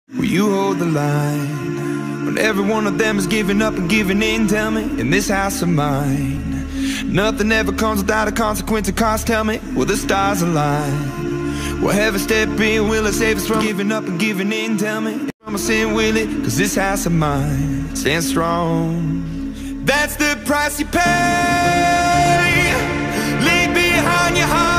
Will you hold the line when every one of them is giving up and giving in? Tell me, in this house of mine, nothing ever comes without a consequence or cost. Tell me, will the stars align? Will heaven step in? Will it save us from giving up and giving in? Tell me, I'm a sin, will it? Cause this house of mine stands strong. That's the price you pay. Leave behind your heart.